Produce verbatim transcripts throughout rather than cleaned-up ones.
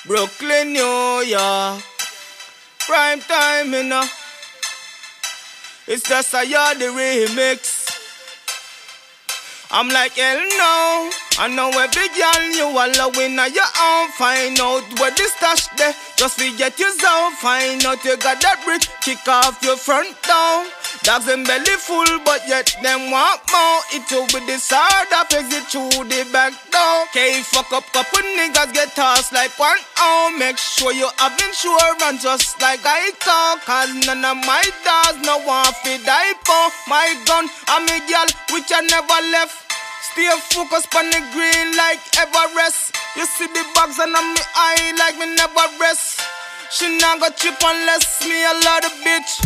Brooklyn, New York. Prime time, you know. It's just a yard the remix. I'm like, hell no. I know every girl you allowing now you own. Find out where the stash there. Just forget your zone. Find out you got that brick. Kick off your front down. Dogs and belly full, but yet them want more. It you with this hard up, exit through the back door. Okay, fuck up couple niggas, get tossed like one oh. Make sure you have insurance just like I talk. Cause none of my dogs no want fi die for. My gun, I'm a girl which I never left. Stay focused on the green like Everest. You see the bags and on me eye like me never rest. She not got chip unless me a lot of bitch.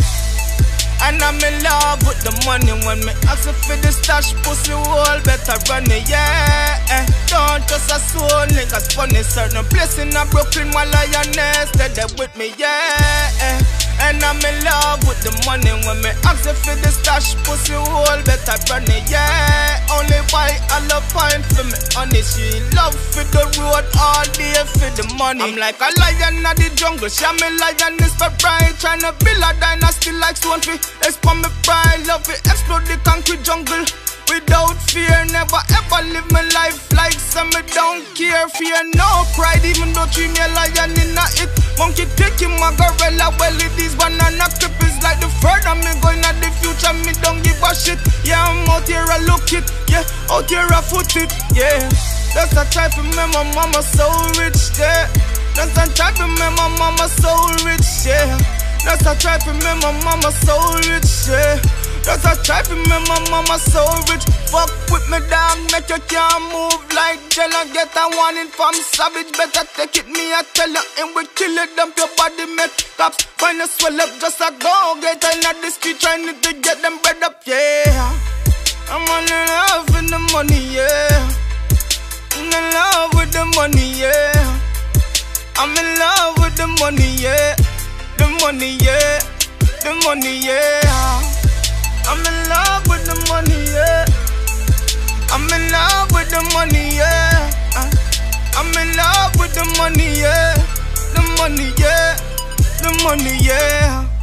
And I'm in love with the money. When me ask for the stash, pussy hole better run it, yeah. Don't just assume niggas funny. Certain place in a Brooklyn, my lioness, they're there with me, yeah. And I'm in love with the money. When me ask for the stash, pussy hole better run it, yeah. Only why I love pine for me, honey. She love for the road all day for the money. I'm like a lion in the jungle. She me lion is for pride. Tryna build a dynasty like Stone Tree. Expand me pride, love it, explode the concrete jungle. Without fear, never ever live my life like some me don't care. Fear no pride, even though treat me a lion in a it. Monkey taking my gorilla, well it is banana clip is like the further me going at the future, me don't give a shit. Yeah, I'm out here I look it, yeah, out here I foot it, yeah. That's a try for me, my mama so rich, yeah. That's a try for me, my mama so rich, yeah. That's a try for me, my mama so rich, yeah. That's a try for me, my mama so rich. Fuck with me dog, make you can't move like Jella. Get a warning from savage, better take it, me I tell you. And we kill it, dump your body, make cops find a swell up, just a go get in the street, trying to get them bread up, yeah. I'm on in love with the money, yeah. I'm in love with the money, yeah. I'm in love with the money, yeah. The money, yeah, the money, yeah. I'm in love with the money, yeah. I'm in love with the money, yeah. I'm in love with the money, yeah. The money, yeah. The money, yeah.